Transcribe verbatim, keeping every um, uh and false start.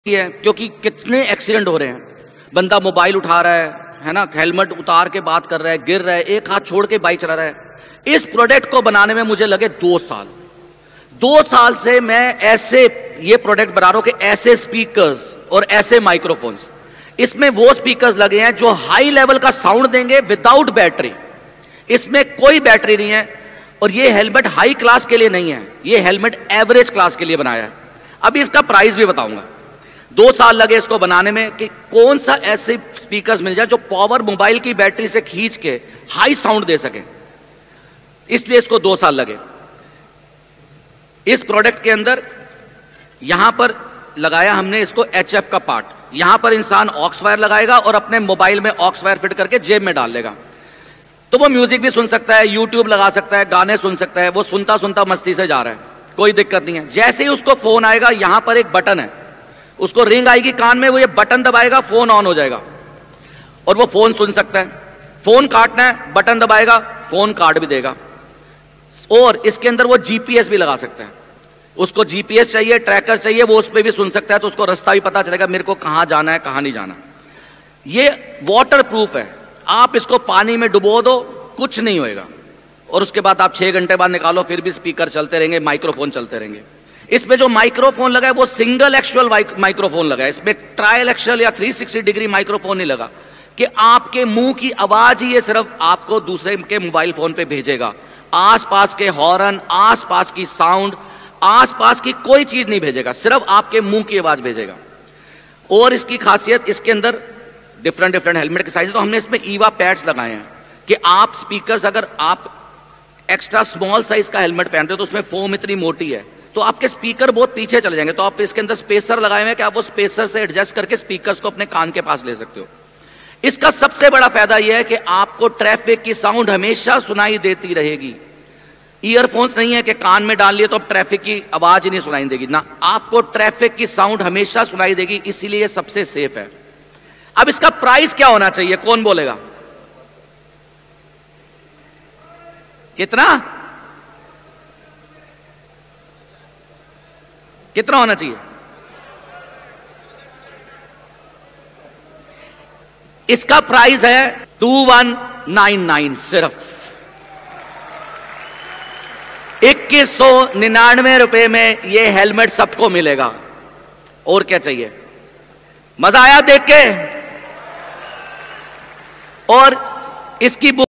है, क्योंकि कितने एक्सीडेंट हो रहे हैं। बंदा मोबाइल उठा रहा है है ना, हेलमेट उतार के बात कर रहा है, गिर रहा है, एक हाथ छोड़ के बाइक चला रहा है। इस प्रोडक्ट को बनाने में मुझे लगे दो साल दो साल से मैं ऐसे ये प्रोडक्ट बना रहा हूं कि ऐसे स्पीकर्स और ऐसे माइक्रोफोन्स, इसमें वो स्पीकर्स लगे हैं जो हाई लेवल का साउंड देंगे विदाउट बैटरी। इसमें कोई बैटरी नहीं है और ये हेलमेट हाई क्लास के लिए नहीं है, ये हेलमेट एवरेज क्लास के लिए बनाया है। अभी इसका प्राइस भी बताऊंगा। दो साल लगे इसको बनाने में कि कौन सा ऐसे स्पीकर्स मिल जाए जो पावर मोबाइल की बैटरी से खींच के हाई साउंड दे सके, इसलिए इसको दो साल लगे। इस प्रोडक्ट के अंदर यहां पर लगाया हमने इसको एच एफ का पार्ट। यहां पर इंसान ऑक्स वायर लगाएगा और अपने मोबाइल में ऑक्स वायर फिट करके जेब में डाल लेगा, तो वो म्यूजिक भी सुन सकता है, यूट्यूब लगा सकता है, गाने सुन सकता है। वो सुनता सुनता मस्ती से जा रहा है, कोई दिक्कत नहीं है। जैसे ही उसको फोन आएगा, यहां पर एक बटन है, उसको रिंग आएगी कान में, वो ये बटन दबाएगा, फोन ऑन हो जाएगा और वो फोन सुन सकता है। फोन काटना है, बटन दबाएगा, फोन काट भी देगा। और इसके अंदर वो जीपीएस भी लगा सकता है। उसको जीपीएस चाहिए, ट्रैकर चाहिए, वो उस पर भी सुन सकता है, तो उसको रास्ता भी पता चलेगा मेरे को कहां जाना है कहां नहीं जाना। ये वाटर प्रूफ है, आप इसको पानी में डुबो दो, कुछ नहीं होएगा। और उसके बाद आप छह घंटे बाद निकालो, फिर भी स्पीकर चलते रहेंगे, माइक्रोफोन चलते रहेंगे। इसमें जो माइक्रोफोन लगा है वो सिंगल एक्चुअल माइक्रोफोन लगा है, इसमें ट्रायल एक्चुअल या तीन सौ साठ डिग्री माइक्रोफोन नहीं लगा कि आपके मुंह की आवाज ही ये सिर्फ आपको दूसरे के मोबाइल फोन पे भेजेगा। आसपास के हॉर्न, आसपास की साउंड, आसपास की कोई चीज नहीं भेजेगा, सिर्फ आपके मुंह की आवाज भेजेगा। और इसकी खासियत, इसके अंदर डिफरेंट डिफरेंट हेलमेट के साइज, तो हमने इसमें ईवा पैड्स लगाए हैं कि आप स्पीकर्स, अगर आप एक्स्ट्रा स्मॉल साइज का हेलमेट पहनते हो तो उसमें फोम इतनी मोटी है तो आपके स्पीकर बहुत पीछे चले जाएंगे, तो आप इसके अंदर स्पेसर लगाए हुए हैं कि आप वो स्पेसर से एडजस्ट करके स्पीकर्स को अपने कान के पास ले सकते हो। इसका सबसे बड़ा फायदा यह है कि आपको ट्रैफिक की साउंड हमेशा सुनाई देती रहेगी। ईयरफोन्स नहीं है कि कान में डाल लिए तो अब ट्रैफिक की आवाज ही नहीं सुनाई देगी ना, आपको ट्रैफिक की साउंड हमेशा सुनाई देगी, इसीलिए सबसे सेफ है। अब इसका प्राइस क्या होना चाहिए, कौन बोलेगा? कितना कितना होना चाहिए? इसका प्राइस है टू वन नाइन नाइन, सिर्फ इक्कीस सौ निन्यानवे रुपए में यह हेलमेट सबको मिलेगा। और क्या चाहिए? मजा आया देख के? और इसकी